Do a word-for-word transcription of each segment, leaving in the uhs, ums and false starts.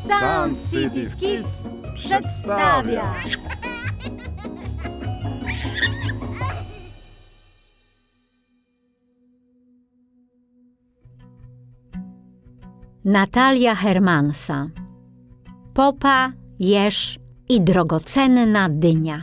Sound City Kids przedstawia. Natalia Hermansa. Popa, jeż i drogocenna dynia.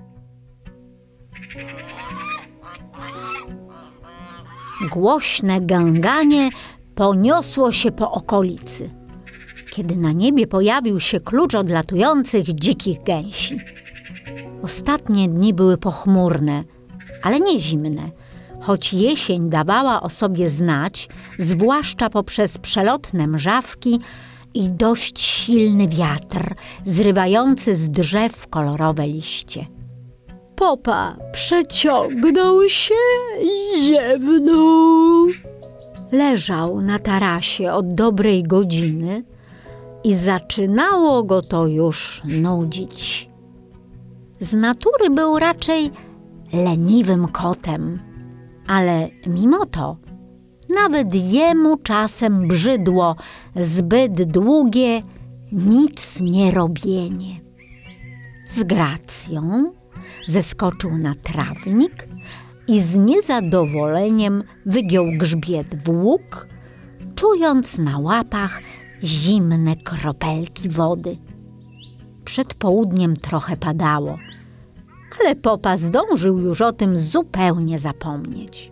Głośne gęganie poniosło się po okolicy, kiedy na niebie pojawił się klucz odlatujących dzikich gęsi. Ostatnie dni były pochmurne, ale nie zimne, choć jesień dawała o sobie znać, zwłaszcza poprzez przelotne mrzawki i dość silny wiatr, zrywający z drzew kolorowe liście. Popa przeciągnął się i ziewnął. Leżał na tarasie od dobrej godziny i zaczynało go to już nudzić. Z natury był raczej leniwym kotem, ale mimo to nawet jemu czasem brzydło zbyt długie nic nie robienie. Z gracją zeskoczył na trawnik i z niezadowoleniem wygiął grzbiet w łuk, czując na łapach zimne kropelki wody. Przed południem trochę padało, ale Popa zdążył już o tym zupełnie zapomnieć.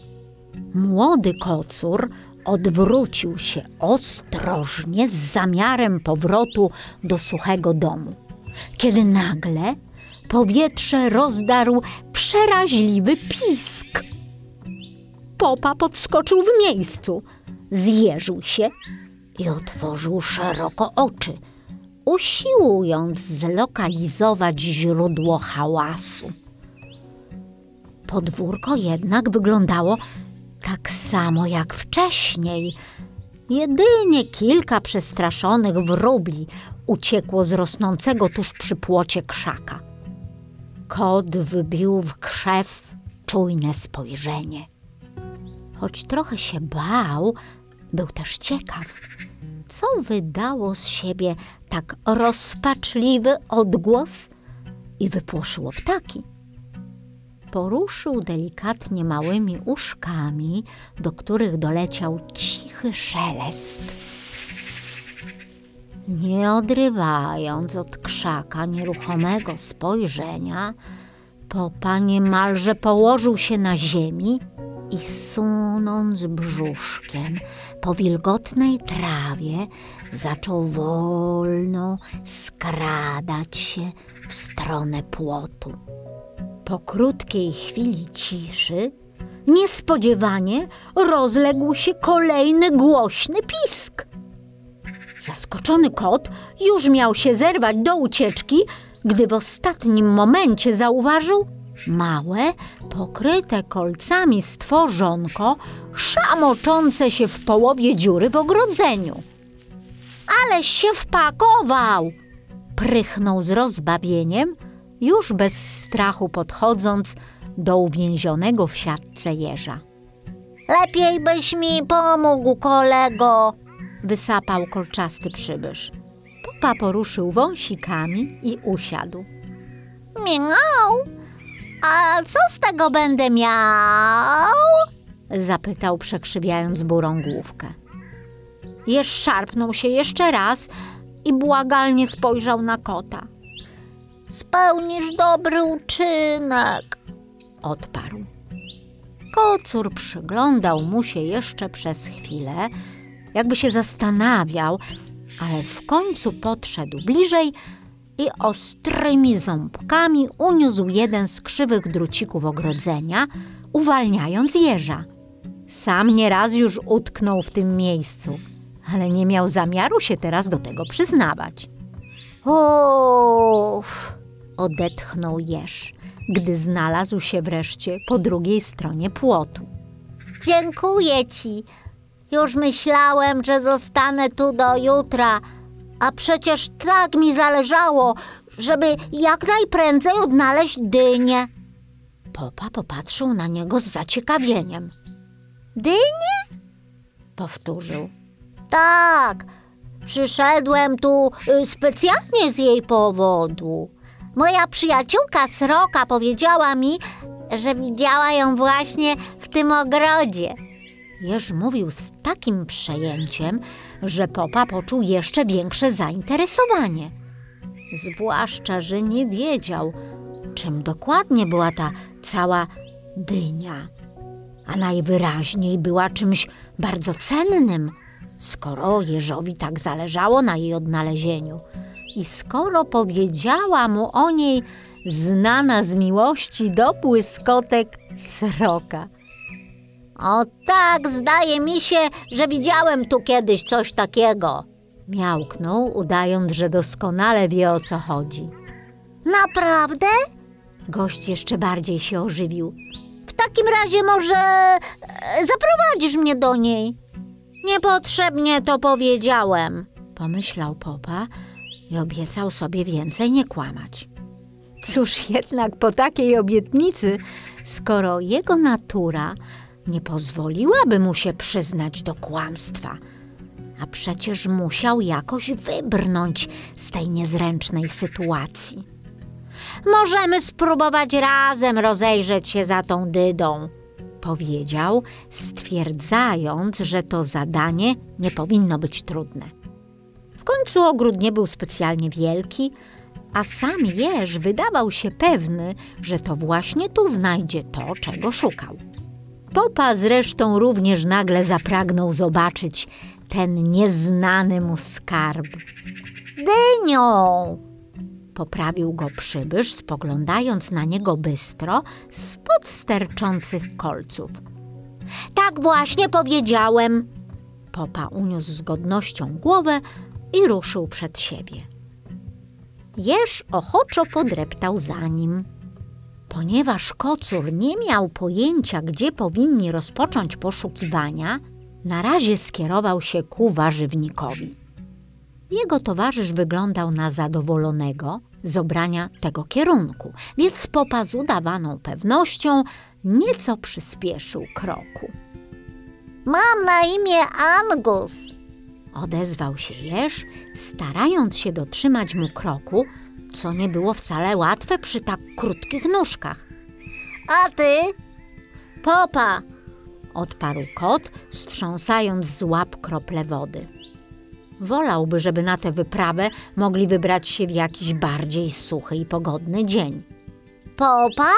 Młody kocur odwrócił się ostrożnie z zamiarem powrotu do suchego domu, kiedy nagle powietrze rozdarł przeraźliwy pisk. Popa podskoczył w miejscu, zjeżył się i otworzył szeroko oczy, usiłując zlokalizować źródło hałasu. Podwórko jednak wyglądało tak samo jak wcześniej. Jedynie kilka przestraszonych wróbli uciekło z rosnącego tuż przy płocie krzaka. Kot wybił w krzew czujne spojrzenie. Choć trochę się bał, był też ciekaw, co wydało z siebie tak rozpaczliwy odgłos i wypłoszyło ptaki. Poruszył delikatnie małymi uszkami, do których doleciał cichy szelest. Nie odrywając od krzaka nieruchomego spojrzenia, Popa niemalże położył się na ziemi i sunąc brzuszkiem po wilgotnej trawie, zaczął wolno skradać się w stronę płotu. Po krótkiej chwili ciszy niespodziewanie rozległ się kolejny głośny pisk. Zaskoczony kot już miał się zerwać do ucieczki, gdy w ostatnim momencie zauważył małe, pokryte kolcami stworzonko szamoczące się w połowie dziury w ogrodzeniu. Aleś się wpakował! Prychnął z rozbawieniem, już bez strachu podchodząc do uwięzionego w siatce jeża. Lepiej byś mi pomógł, kolego! Wysapał kolczasty przybysz. Popa poruszył wąsikami i usiadł. Miau! A co z tego będę miał? Zapytał, przekrzywiając burą główkę. Jeż szarpnął się jeszcze raz i błagalnie spojrzał na kota. Spełnisz dobry uczynek, odparł. Kocur przyglądał mu się jeszcze przez chwilę, jakby się zastanawiał, ale w końcu podszedł bliżej i ostrymi ząbkami uniósł jeden z krzywych drucików ogrodzenia, uwalniając jeża. Sam nieraz już utknął w tym miejscu, ale nie miał zamiaru się teraz do tego przyznawać. Uff, odetchnął jeż, gdy znalazł się wreszcie po drugiej stronie płotu. Dziękuję ci. Już myślałem, że zostanę tu do jutra, a przecież tak mi zależało, żeby jak najprędzej odnaleźć dynię. Popa popatrzył na niego z zaciekawieniem. Dynię? Powtórzył. Tak, Przyszedłem tu y, specjalnie z jej powodu. Moja przyjaciółka Sroka powiedziała mi, że widziała ją właśnie w tym ogrodzie. Jeż mówił z takim przejęciem, że Popa poczuł jeszcze większe zainteresowanie. Zwłaszcza, że nie wiedział, czym dokładnie była ta cała dynia. A najwyraźniej była czymś bardzo cennym, skoro Jeżowi tak zależało na jej odnalezieniu i skoro powiedziała mu o niej znana z miłości do błyskotek Sroka. O tak, zdaje mi się, że widziałem tu kiedyś coś takiego. Miałknął, udając, że doskonale wie, o co chodzi. Naprawdę? Gość jeszcze bardziej się ożywił. W takim razie może zaprowadzisz mnie do niej? Niepotrzebnie to powiedziałem, pomyślał Popa i obiecał sobie więcej nie kłamać. Cóż jednak po takiej obietnicy, skoro jego natura nie pozwoliłaby mu się przyznać do kłamstwa, a przecież musiał jakoś wybrnąć z tej niezręcznej sytuacji. Możemy spróbować razem rozejrzeć się za tą dydą, powiedział, stwierdzając, że to zadanie nie powinno być trudne. W końcu ogród nie był specjalnie wielki, a sam Jeż wydawał się pewny, że to właśnie tu znajdzie to, czego szukał. Popa zresztą również nagle zapragnął zobaczyć ten nieznany mu skarb. Dynią! Poprawił go przybysz, spoglądając na niego bystro spod sterczących kolców. Tak właśnie powiedziałem. Popa uniósł z godnością głowę i ruszył przed siebie. Jeż ochoczo podreptał za nim. Ponieważ kocur nie miał pojęcia, gdzie powinni rozpocząć poszukiwania, na razie skierował się ku warzywnikowi. Jego towarzysz wyglądał na zadowolonego z obrania tego kierunku, więc Popa z udawaną pewnością nieco przyspieszył kroku. Mam na imię Angus, odezwał się Jeż, starając się dotrzymać mu kroku, co nie było wcale łatwe przy tak krótkich nóżkach. A ty? Popa, odparł kot, strząsając z łap krople wody. Wolałby, żeby na tę wyprawę mogli wybrać się w jakiś bardziej suchy i pogodny dzień. Popa?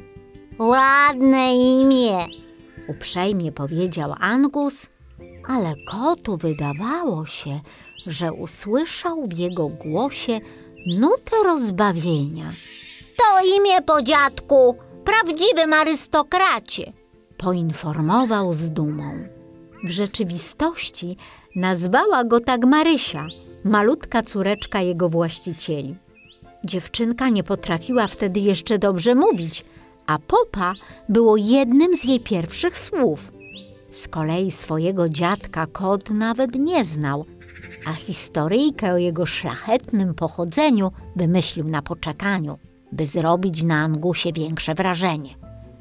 Ładne imię, uprzejmie powiedział Angus, ale kotu wydawało się, że usłyszał w jego głosie nutę rozbawienia. To imię po dziadku, prawdziwym arystokracie, poinformował z dumą. W rzeczywistości nazwała go tak Marysia, malutka córeczka jego właścicieli. Dziewczynka nie potrafiła wtedy jeszcze dobrze mówić, a Popa było jednym z jej pierwszych słów. Z kolei swojego dziadka kot nawet nie znał, a historyjkę o jego szlachetnym pochodzeniu wymyślił na poczekaniu, by zrobić na Angusie większe wrażenie.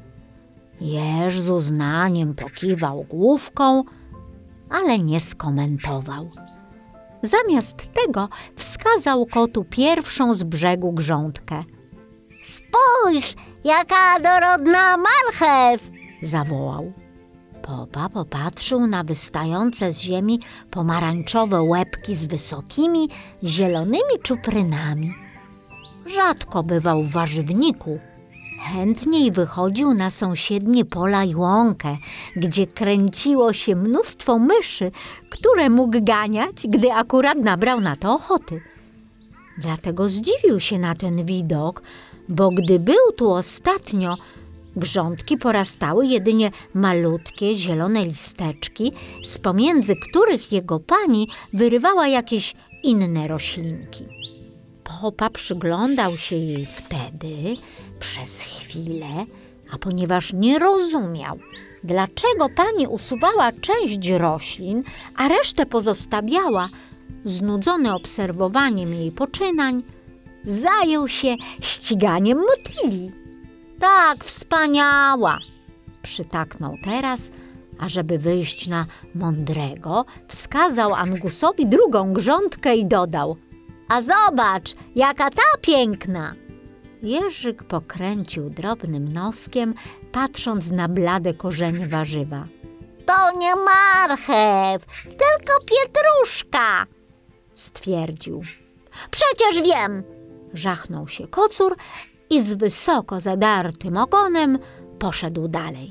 Jeż z uznaniem pokiwał główką, ale nie skomentował. Zamiast tego wskazał kotu pierwszą z brzegu grządkę. Spójrz, jaka dorodna marchew! Zawołał. Popa popatrzył na wystające z ziemi pomarańczowe łebki z wysokimi, zielonymi czuprynami. Rzadko bywał w warzywniku. Chętniej wychodził na sąsiednie pola i łąkę, gdzie kręciło się mnóstwo myszy, które mógł ganiać, gdy akurat nabrał na to ochoty. Dlatego zdziwił się na ten widok, bo gdy był tu ostatnio, grządki porastały jedynie malutkie, zielone listeczki, z pomiędzy których jego pani wyrywała jakieś inne roślinki. Popa przyglądał się jej wtedy przez chwilę, a ponieważ nie rozumiał, dlaczego pani usuwała część roślin, a resztę pozostawiała, znudzony obserwowaniem jej poczynań, zajął się ściganiem motyli. Tak, wspaniała, przytaknął teraz, A żeby wyjść na mądrego, wskazał Angusowi drugą grządkę i dodał: a zobacz, jaka ta piękna! Jerzyk pokręcił drobnym noskiem, patrząc na blade korzenie warzywa. To nie marchew, tylko pietruszka, stwierdził. Przecież wiem, żachnął się kocur i z wysoko zadartym ogonem poszedł dalej.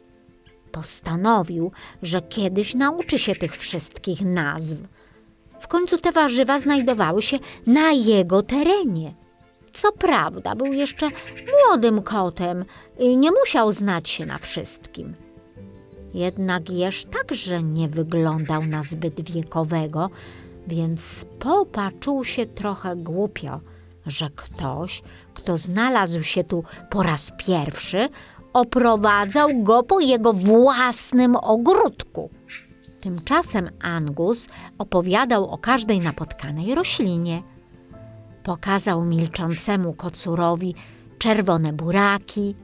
Postanowił, że kiedyś nauczy się tych wszystkich nazw. W końcu te warzywa znajdowały się na jego terenie. Co prawda był jeszcze młodym kotem i nie musiał znać się na wszystkim. Jednak jeż także nie wyglądał na zbyt wiekowego, więc Popa czuł się trochę głupio, że ktoś, kto znalazł się tu po raz pierwszy, oprowadzał go po jego własnym ogródku. Tymczasem Angus opowiadał o każdej napotkanej roślinie. Pokazał milczącemu kocurowi czerwone buraki,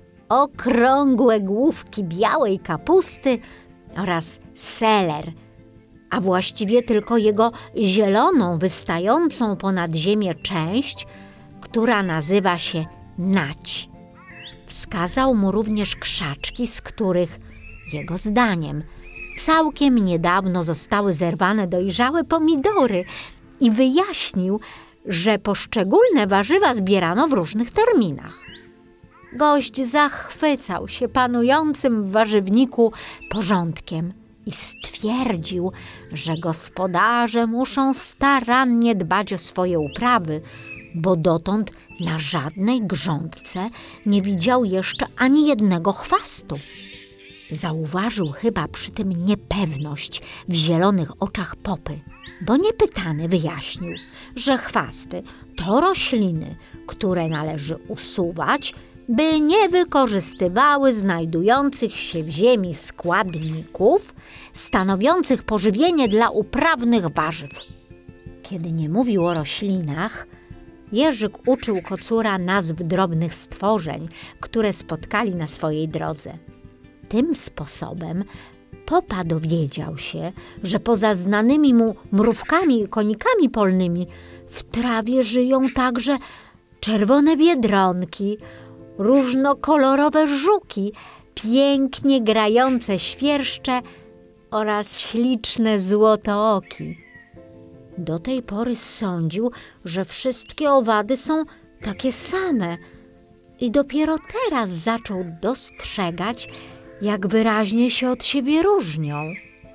okrągłe główki białej kapusty oraz seler, a właściwie tylko jego zieloną, wystającą ponad ziemię część, która nazywa się nać. Wskazał mu również krzaczki, z których, jego zdaniem, całkiem niedawno zostały zerwane dojrzałe pomidory i wyjaśnił, że poszczególne warzywa zbierano w różnych terminach. Gość zachwycał się panującym w warzywniku porządkiem i stwierdził, że gospodarze muszą starannie dbać o swoje uprawy, bo dotąd na żadnej grządce nie widział jeszcze ani jednego chwastu. Zauważył chyba przy tym niepewność w zielonych oczach Popy, bo niepytany wyjaśnił, że chwasty to rośliny, które należy usuwać, by nie wykorzystywały znajdujących się w ziemi składników stanowiących pożywienie dla uprawnych warzyw. Kiedy nie mówił o roślinach, Jerzyk uczył kocura nazw drobnych stworzeń, które spotkali na swojej drodze. Tym sposobem Popa dowiedział się, że poza znanymi mu mrówkami i konikami polnymi w trawie żyją także czerwone biedronki, różnokolorowe żuki, pięknie grające świerszcze oraz śliczne złotooki. Do tej pory sądził, że wszystkie owady są takie same i dopiero teraz zaczął dostrzegać, jak wyraźnie się od siebie różnią.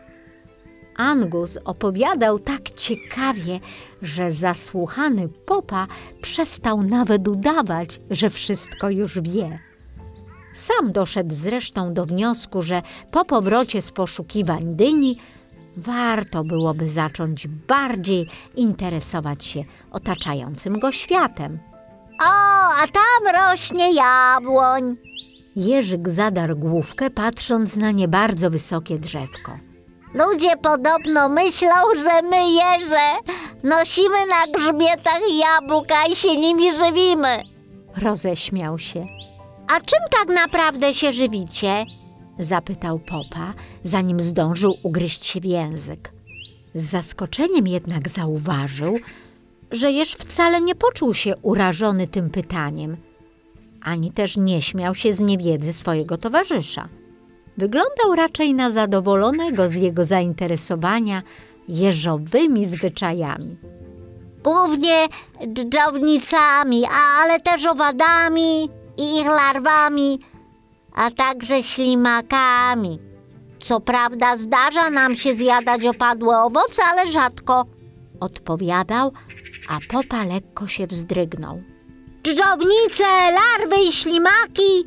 Angus opowiadał tak ciekawie, że zasłuchany Popa przestał nawet udawać, że wszystko już wie. Sam doszedł zresztą do wniosku, że po powrocie z poszukiwań dyni warto byłoby zacząć bardziej interesować się otaczającym go światem. O, a tam rośnie jabłoń! Jerzyk zadarł główkę, patrząc na nie bardzo wysokie drzewko. Ludzie podobno myślą, że my jeże nosimy na grzbietach jabłka i się nimi żywimy. Roześmiał się. A czym tak naprawdę się żywicie? Zapytał Popa, zanim zdążył ugryźć się w język. Z zaskoczeniem jednak zauważył, że jeż wcale nie poczuł się urażony tym pytaniem, ani też nie śmiał się z niewiedzy swojego towarzysza. Wyglądał raczej na zadowolonego z jego zainteresowania jeżowymi zwyczajami. Głównie dżdżownicami, ale też owadami i ich larwami, a także ślimakami. Co prawda zdarza nam się zjadać opadłe owoce, ale rzadko, odpowiadał, a Popa lekko się wzdrygnął. Dżdżownice, larwy i ślimaki?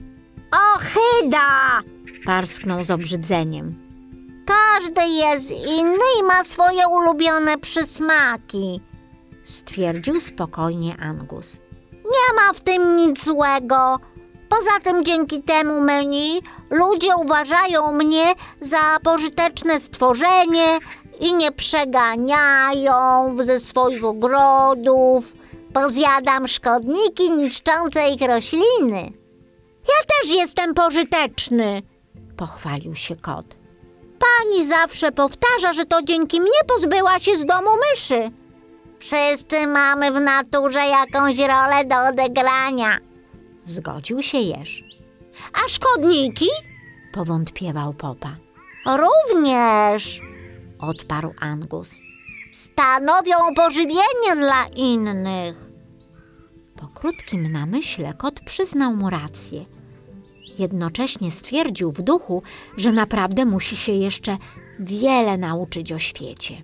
Ohyda! Parsknął z obrzydzeniem. Każdy jest inny i ma swoje ulubione przysmaki, stwierdził spokojnie Angus. Nie ma w tym nic złego. Poza tym dzięki temu menu ludzie uważają mnie za pożyteczne stworzenie i nie przeganiają ze swoich ogrodów, bo zjadam szkodniki niszczące ich rośliny. Ja też jestem pożyteczny, pochwalił się kot. Pani zawsze powtarza, że to dzięki mnie pozbyła się z domu myszy. Wszyscy mamy w naturze jakąś rolę do odegrania. Zgodził się jeż. A szkodniki? Powątpiewał Popa. Również, odparł Angus. Stanowią pożywienie dla innych. Po krótkim namyśle kot przyznał mu rację. Jednocześnie stwierdził w duchu, że naprawdę musi się jeszcze wiele nauczyć o świecie.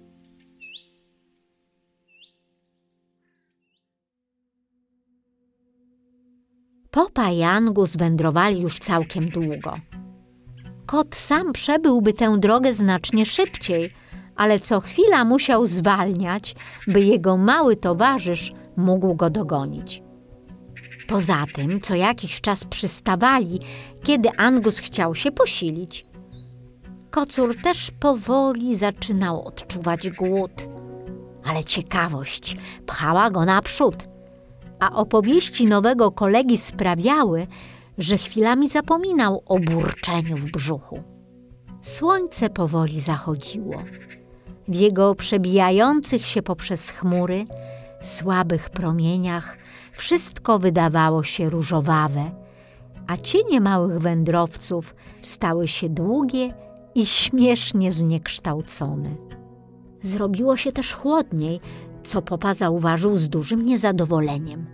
Popa i Angus wędrowali już całkiem długo. Kot sam przebyłby tę drogę znacznie szybciej, ale co chwila musiał zwalniać, by jego mały towarzysz mógł go dogonić. Poza tym co jakiś czas przystawali, kiedy Angus chciał się posilić. Kocur też powoli zaczynał odczuwać głód, ale ciekawość pchała go naprzód, a opowieści nowego kolegi sprawiały, że chwilami zapominał o burczeniu w brzuchu. Słońce powoli zachodziło. W jego przebijających się poprzez chmury, słabych promieniach wszystko wydawało się różowawe, a cienie małych wędrowców stały się długie i śmiesznie zniekształcone. Zrobiło się też chłodniej, co Popa zauważył z dużym niezadowoleniem.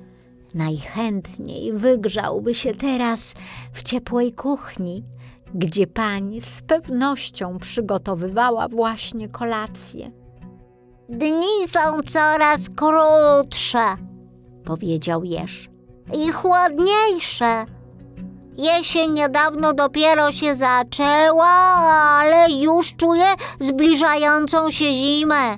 Najchętniej wygrzałby się teraz w ciepłej kuchni, gdzie pani z pewnością przygotowywała właśnie kolację. Dni są coraz krótsze, powiedział jeż, i chłodniejsze. Jesień niedawno dopiero się zaczęła, ale już czuję zbliżającą się zimę.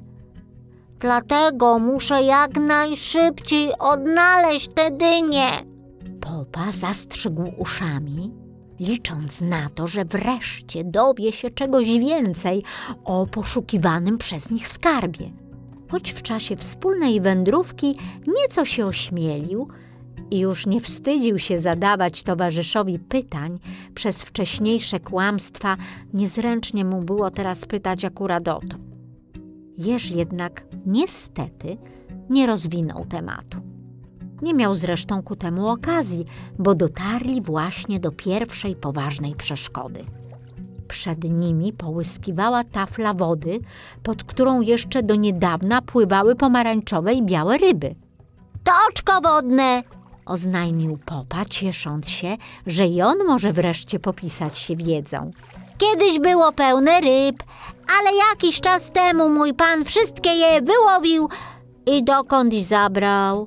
Dlatego muszę jak najszybciej odnaleźć te dynie. Popa zastrzygł uszami, licząc na to, że wreszcie dowie się czegoś więcej o poszukiwanym przez nich skarbie. Choć w czasie wspólnej wędrówki nieco się ośmielił i już nie wstydził się zadawać towarzyszowi pytań przez wcześniejsze kłamstwa, niezręcznie mu było teraz pytać akurat o to. Jeż jednak niestety nie rozwinął tematu. Nie miał zresztą ku temu okazji, bo dotarli właśnie do pierwszej poważnej przeszkody. Przed nimi połyskiwała tafla wody, pod którą jeszcze do niedawna pływały pomarańczowe i białe ryby. To oczko wodne, oznajmił Popa, ciesząc się, że i on może wreszcie popisać się wiedzą. Kiedyś było pełne ryb, ale jakiś czas temu mój pan wszystkie je wyłowił i dokądś zabrał.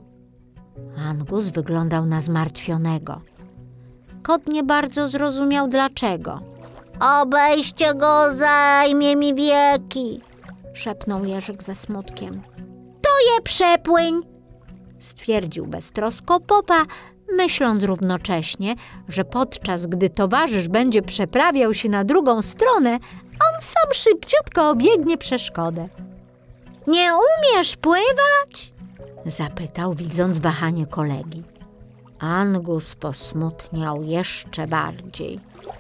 Angus wyglądał na zmartwionego. Kot nie bardzo zrozumiał dlaczego. Obejście go zajmie mi wieki, szepnął Jerzyk ze smutkiem. To je przepłyń, stwierdził beztrosko Popa, myśląc równocześnie, że podczas gdy towarzysz będzie przeprawiał się na drugą stronę, on sam szybciutko obiegnie przeszkodę. Nie umiesz pływać? Zapytał, widząc wahanie kolegi. Angus posmutniał jeszcze bardziej.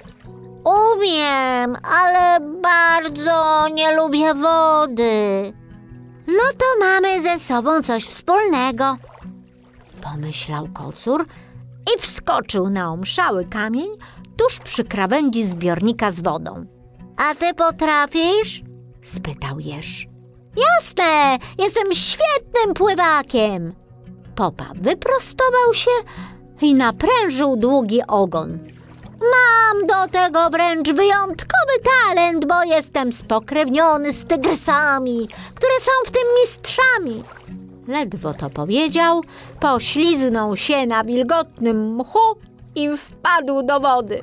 Umiem, ale bardzo nie lubię wody. No to mamy ze sobą coś wspólnego, pomyślał kocur i wskoczył na omszały kamień tuż przy krawędzi zbiornika z wodą. A ty potrafisz? Spytał jeż. Jasne, jestem świetnym pływakiem. Popa wyprostował się i naprężył długi ogon. Mam do tego wręcz wyjątkowy talent, bo jestem spokrewniony z tygrysami, które są w tym mistrzami. Ledwo to powiedział, pośliznął się na wilgotnym mchu i wpadł do wody.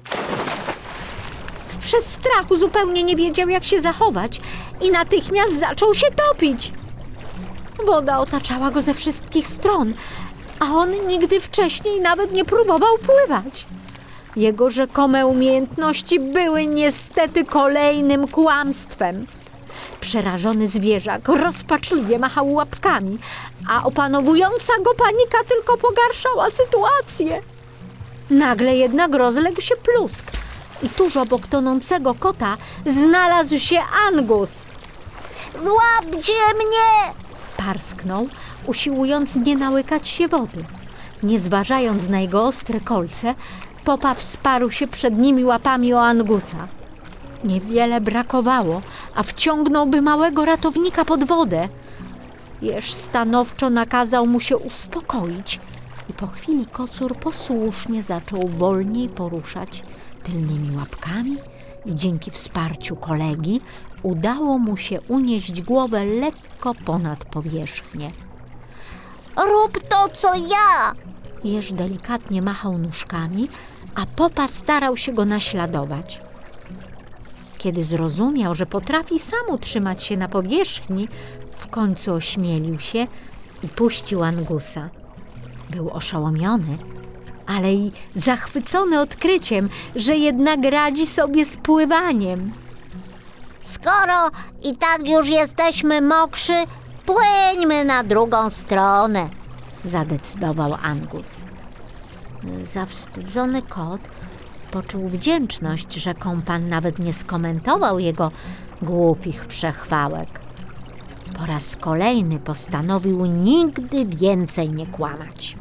Z przestrachu zupełnie nie wiedział, jak się zachować i natychmiast zaczął się topić. Woda otaczała go ze wszystkich stron, a on nigdy wcześniej nawet nie próbował pływać. Jego rzekome umiejętności były niestety kolejnym kłamstwem. Przerażony zwierzak rozpaczliwie machał łapkami, a opanowująca go panika tylko pogarszała sytuację. Nagle jednak rozległ się plusk i tuż obok tonącego kota znalazł się Angus. Złapcie mnie! Parsknął, usiłując nie nałykać się wody. Nie zważając na jego ostre kolce, Popa wsparł się przed nimi łapami o Angusa. Niewiele brakowało, a wciągnąłby małego ratownika pod wodę. Jeż stanowczo nakazał mu się uspokoić i po chwili kocur posłusznie zaczął wolniej poruszać tylnymi łapkami i dzięki wsparciu kolegi udało mu się unieść głowę lekko ponad powierzchnię. Rób to, co ja! Jeż delikatnie machał nóżkami, a Popa starał się go naśladować. Kiedy zrozumiał, że potrafi sam utrzymać się na powierzchni, w końcu ośmielił się i puścił Angusa. Był oszołomiony, ale i zachwycony odkryciem, że jednak radzi sobie z pływaniem. Skoro i tak już jesteśmy mokrzy, płyńmy na drugą stronę, zadecydował Angus. Zawstydzony kot poczuł wdzięczność, że kompan nawet nie skomentował jego głupich przechwałek. Po raz kolejny postanowił nigdy więcej nie kłamać.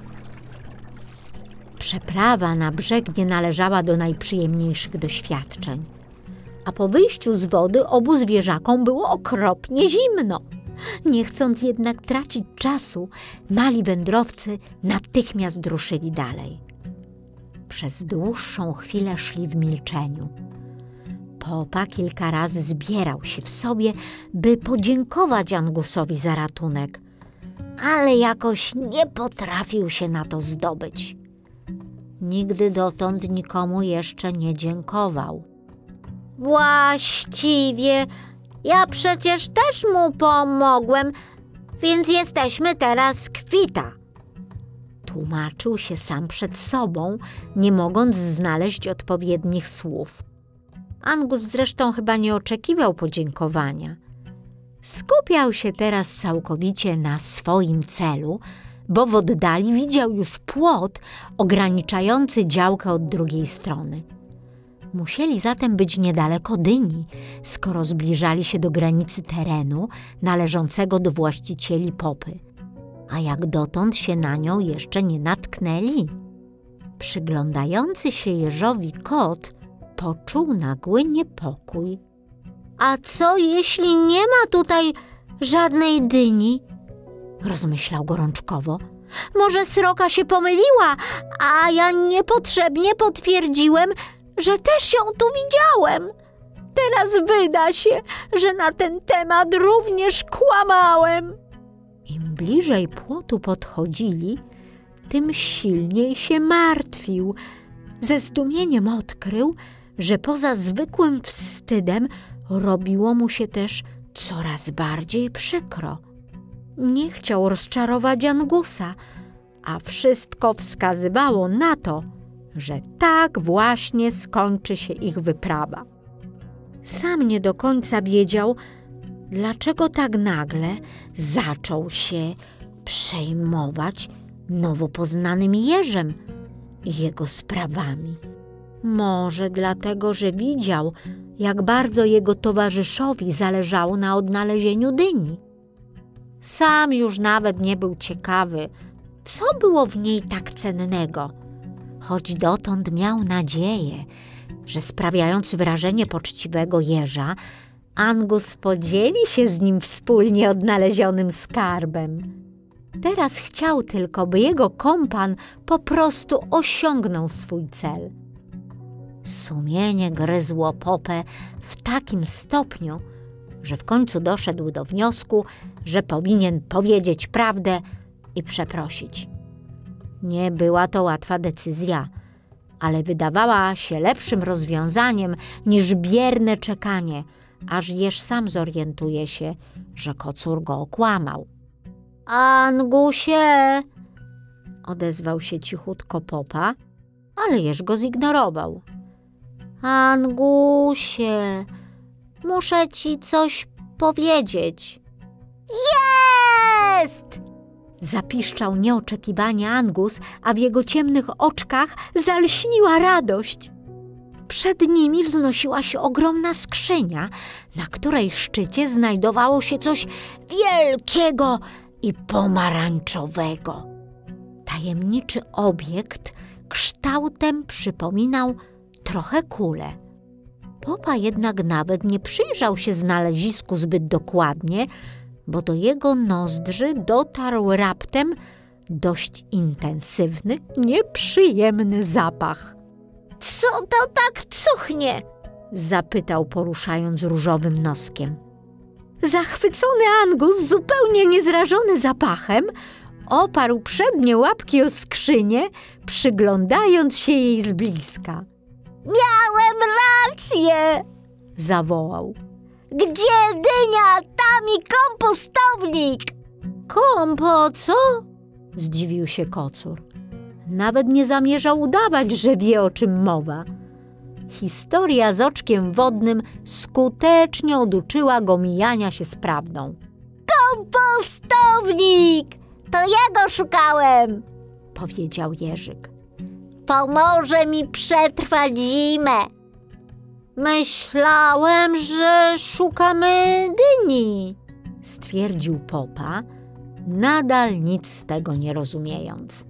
Przeprawa na brzeg nie należała do najprzyjemniejszych doświadczeń, a po wyjściu z wody obu zwierzakom było okropnie zimno. Nie chcąc jednak tracić czasu, mali wędrowcy natychmiast ruszyli dalej. Przez dłuższą chwilę szli w milczeniu. Popa kilka razy zbierał się w sobie, by podziękować Angusowi za ratunek, ale jakoś nie potrafił się na to zdobyć. Nigdy dotąd nikomu jeszcze nie dziękował. Właściwie, ja przecież też mu pomogłem, więc jesteśmy teraz kwita. Tłumaczył się sam przed sobą, nie mogąc znaleźć odpowiednich słów. Angus zresztą chyba nie oczekiwał podziękowania. Skupiał się teraz całkowicie na swoim celu, bo w oddali widział już płot ograniczający działkę od drugiej strony. Musieli zatem być niedaleko dyni, skoro zbliżali się do granicy terenu należącego do właścicieli Popy, a jak dotąd się na nią jeszcze nie natknęli. Przyglądający się jeżowi kot poczuł nagły niepokój. A co jeśli nie ma tutaj żadnej dyni? Rozmyślał gorączkowo. Może sroka się pomyliła, a ja niepotrzebnie potwierdziłem, że też ją tu widziałem. Teraz wyda się, że na ten temat również kłamałem. Im bliżej płotu podchodzili, tym silniej się martwił. Ze zdumieniem odkrył, że poza zwykłym wstydem robiło mu się też coraz bardziej przykro. Nie chciał rozczarować Angusa, a wszystko wskazywało na to, że tak właśnie skończy się ich wyprawa. Sam nie do końca wiedział, dlaczego tak nagle zaczął się przejmować nowo poznanym jeżem i jego sprawami. Może dlatego, że widział, jak bardzo jego towarzyszowi zależało na odnalezieniu dyni. Sam już nawet nie był ciekawy, co było w niej tak cennego, choć dotąd miał nadzieję, że sprawiając wrażenie poczciwego jeża, Angus podzieli się z nim wspólnie odnalezionym skarbem. Teraz chciał tylko, by jego kompan po prostu osiągnął swój cel. Sumienie gryzło Popę w takim stopniu, że w końcu doszedł do wniosku, że powinien powiedzieć prawdę i przeprosić. Nie była to łatwa decyzja, ale wydawała się lepszym rozwiązaniem niż bierne czekanie, aż jeż sam zorientuje się, że kocur go okłamał. Angusie! Odezwał się cichutko Popa, ale jeż go zignorował. Angusie, muszę ci coś powiedzieć. Jest! Zapiszczał nieoczekiwanie Angus, a w jego ciemnych oczkach zalśniła radość. Przed nimi wznosiła się ogromna skrzynia, na której szczycie znajdowało się coś wielkiego i pomarańczowego. Tajemniczy obiekt kształtem przypominał trochę kulę. Popa jednak nawet nie przyjrzał się znalezisku zbyt dokładnie, bo do jego nozdrzy dotarł raptem dość intensywny, nieprzyjemny zapach. Co to tak cuchnie? Zapytał, poruszając różowym noskiem. Zachwycony Angus, zupełnie niezrażony zapachem, oparł przednie łapki o skrzynię, przyglądając się jej z bliska. Miałem rację! Zawołał. Gdzie dynia, tam i kompostownik! Kompo, co? Zdziwił się kocur. Nawet nie zamierzał udawać, że wie, o czym mowa. Historia z oczkiem wodnym skutecznie oduczyła go mijania się z prawdą. Kompostownik! To ja go szukałem! Powiedział Jerzyk. Pomoże mi przetrwać zimę. Myślałem, że szukamy dyni, stwierdził Popa, nadal nic z tego nie rozumiejąc.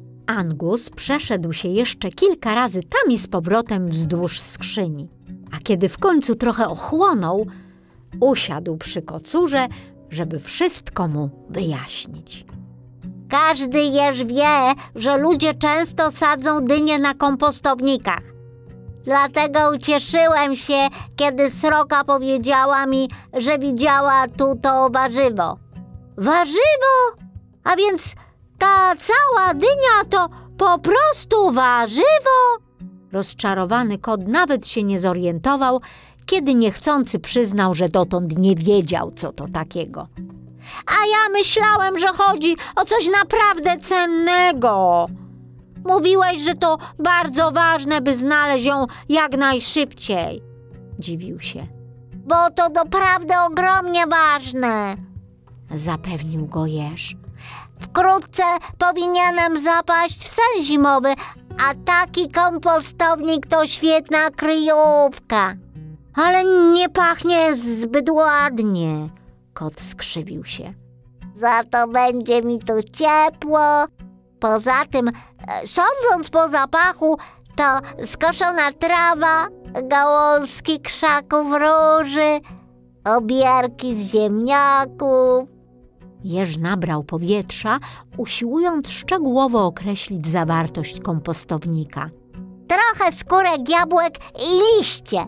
Angus przeszedł się jeszcze kilka razy tam i z powrotem wzdłuż skrzyni, a kiedy w końcu trochę ochłonął, usiadł przy kocurze, żeby wszystko mu wyjaśnić. Każdy jeż wie, że ludzie często sadzą dynie na kompostownikach. Dlatego ucieszyłem się, kiedy sroka powiedziała mi, że widziała tu to warzywo. Warzywo? A więc ta cała dynia to po prostu warzywo? Rozczarowany kot nawet się nie zorientował, kiedy niechcący przyznał, że dotąd nie wiedział, co to takiego. A ja myślałem, że chodzi o coś naprawdę cennego. Mówiłeś, że to bardzo ważne, by znaleźć ją jak najszybciej. Dziwił się. Bo to doprawdy ogromnie ważne, zapewnił go jeż. Wkrótce powinienem zapaść w sen zimowy, a taki kompostownik to świetna kryjówka. Ale nie pachnie zbyt ładnie. Kot skrzywił się. Za to będzie mi tu ciepło. Poza tym, sądząc po zapachu, to skoszona trawa, gałązki krzaków róży, obierki z ziemniaków. Jeż nabrał powietrza, usiłując szczegółowo określić zawartość kompostownika. Trochę skórek jabłek i liście.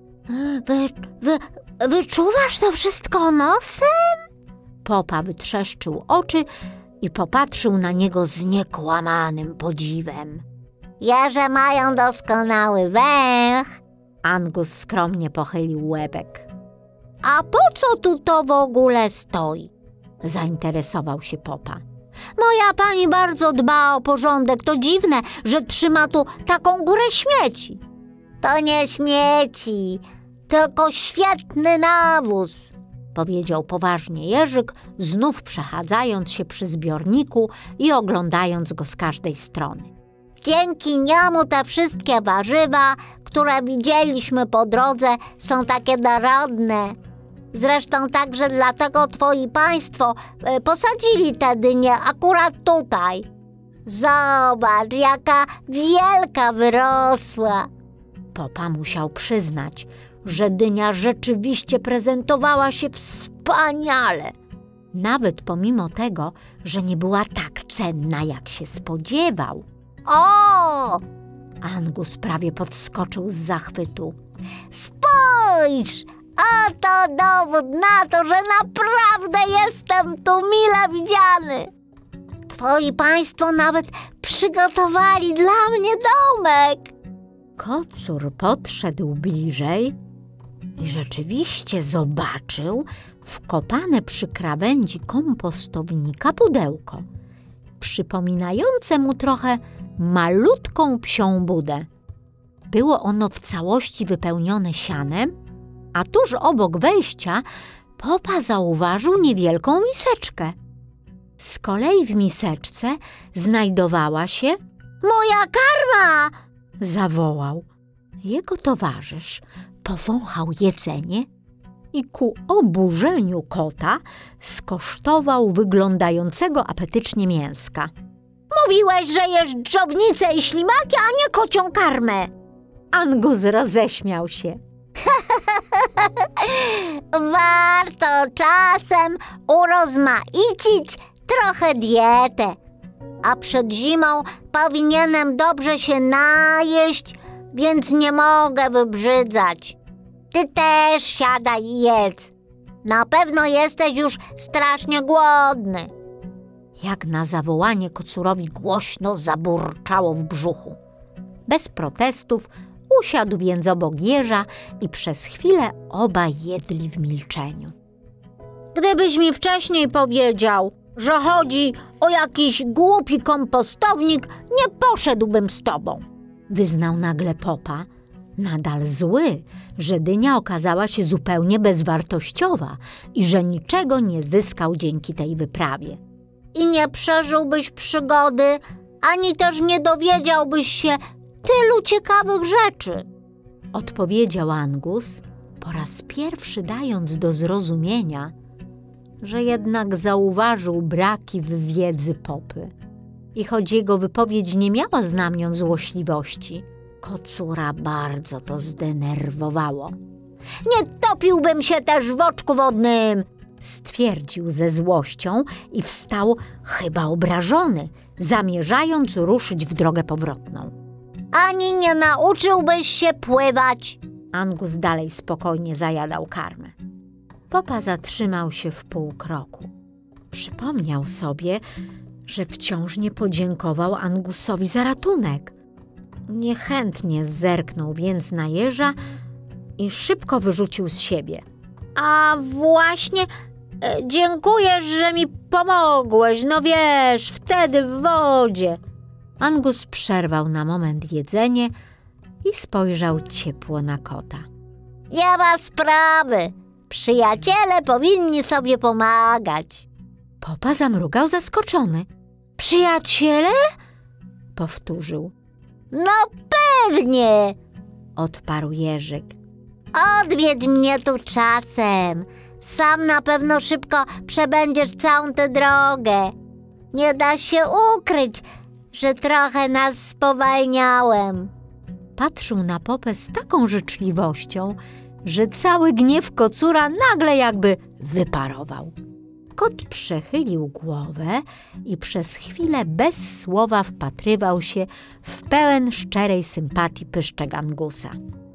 Wy, wy, wyczuwasz to wszystko nosem? Popa wytrzeszczył oczy i popatrzył na niego z niekłamanym podziwem. Jeże mają doskonały węch. Angus skromnie pochylił łebek. A po co tu to w ogóle stoi? Zainteresował się Popa. Moja pani bardzo dba o porządek. To dziwne, że trzyma tu taką górę śmieci. To nie śmieci, tylko świetny nawóz, powiedział poważnie Jerzyk, znów przechadzając się przy zbiorniku i oglądając go z każdej strony. Dzięki niemu te wszystkie warzywa, które widzieliśmy po drodze, są takie dorodne. Zresztą także dlatego twoi państwo y, posadzili te dynie akurat tutaj. Zobacz, jaka wielka wyrosła. Popa musiał przyznać, że dynia rzeczywiście prezentowała się wspaniale. Nawet pomimo tego, że nie była tak cenna, jak się spodziewał. O! Angus prawie podskoczył z zachwytu. Spójrz! Oto dowód na to, że naprawdę jestem tu mile widziany. Twoi państwo nawet przygotowali dla mnie domek. Kocur podszedł bliżej i rzeczywiście zobaczył wkopane przy krawędzi kompostownika pudełko, przypominające mu trochę malutką psią budę. Było ono w całości wypełnione sianem, a tuż obok wejścia Popa zauważył niewielką miseczkę. Z kolei w miseczce znajdowała się... Moja karma! Zawołał. Jego towarzysz powąchał jedzenie i ku oburzeniu kota skosztował wyglądającego apetycznie mięska. Mówiłeś, że jesz dżownicę i ślimaki, a nie kocią karmę. Angus roześmiał się. Warto czasem urozmaicić trochę dietę. A przed zimą powinienem dobrze się najeść, więc nie mogę wybrzydzać. Ty też siadaj i jedz. Na pewno jesteś już strasznie głodny. Jak na zawołanie kocurowi głośno zaburczało w brzuchu. Bez protestów usiadł więc obok jeża i przez chwilę obaj jedli w milczeniu. Gdybyś mi wcześniej powiedział, że chodzi o jakiś głupi kompostownik, nie poszedłbym z tobą, wyznał nagle Popa, nadal zły, że dynia okazała się zupełnie bezwartościowa i że niczego nie zyskał dzięki tej wyprawie. I nie przeżyłbyś przygody, ani też nie dowiedziałbyś się tylu ciekawych rzeczy, odpowiedział Angus, po raz pierwszy dając do zrozumienia, że jednak zauważył braki w wiedzy Popy. I choć jego wypowiedź nie miała znamion złośliwości, kocura bardzo to zdenerwowało. Nie topiłbym się też w oczku wodnym, stwierdził ze złością i wstał chyba obrażony, zamierzając ruszyć w drogę powrotną. Ani nie nauczyłbyś się pływać. Angus dalej spokojnie zajadał karmę. Popa zatrzymał się w pół kroku. Przypomniał sobie, że wciąż nie podziękował Angusowi za ratunek. Niechętnie zerknął więc na jeża i szybko wyrzucił z siebie. A właśnie, e, dziękuję, że mi pomogłeś, no wiesz, wtedy w wodzie. Angus przerwał na moment jedzenie i spojrzał ciepło na kota. Nie ma sprawy. Przyjaciele powinni sobie pomagać. Popa zamrugał zaskoczony. Przyjaciele? Powtórzył. No pewnie, odparł Jerzyk. Odwiedź mnie tu czasem. Sam na pewno szybko przebędziesz całą tę drogę. Nie da się ukryć, że trochę nas spowalniałem. Patrzył na Popę z taką życzliwością, że cały gniew kocura nagle jakby wyparował. Kot przechylił głowę i przez chwilę bez słowa wpatrywał się w pełen szczerej sympatii pyszczek Angusa.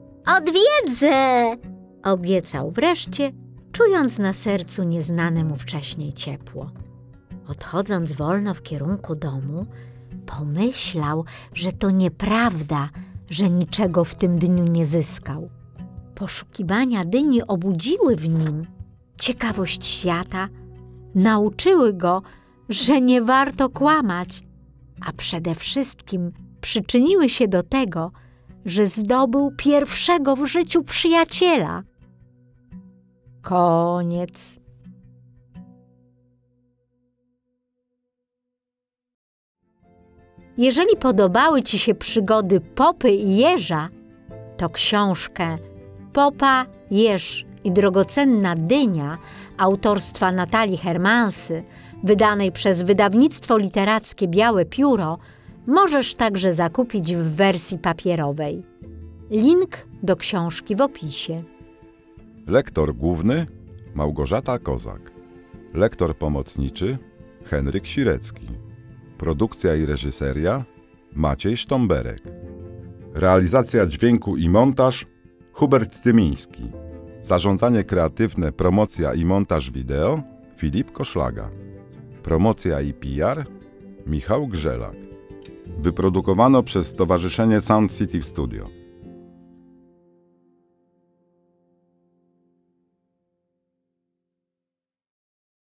Odwiedzę! Obiecał wreszcie, czując na sercu nieznane mu wcześniej ciepło. Odchodząc wolno w kierunku domu, pomyślał, że to nieprawda, że niczego w tym dniu nie zyskał. Poszukiwania dyni obudziły w nim ciekawość świata, nauczyły go, że nie warto kłamać, a przede wszystkim przyczyniły się do tego, że zdobył pierwszego w życiu przyjaciela. Koniec. Jeżeli podobały Ci się przygody Popy i Jeża, to książkę Popa, Jeż i drogocenna dynia autorstwa Natalii Hermansy, wydanej przez wydawnictwo literackie Białe Pióro, możesz także zakupić w wersji papierowej. Link do książki w opisie. Lektor główny Małgorzata Kozak. Lektor pomocniczy Henryk Sirecki. Produkcja i reżyseria Maciej Sztomberek. Realizacja dźwięku i montaż Hubert Tymiński. Zarządzanie kreatywne, promocja i montaż wideo Filip Koszlaga. Promocja i P R Michał Grzelak. Wyprodukowano przez Stowarzyszenie Sound City Studio.